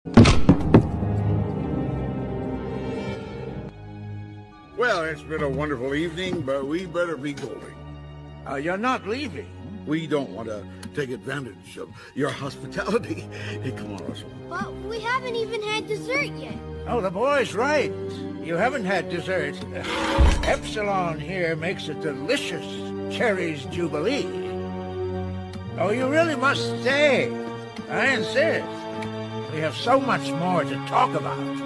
Well, it's been a wonderful evening, but we better be going. You're not leaving? We don't want to take advantage of your hospitality. Hey, come on, Russell. But we haven't even had dessert yet. Oh, the boy's right. You haven't had dessert. Epsilon here makes a delicious cherries jubilee. Oh, you really must stay. I insist. We have so much more to talk about.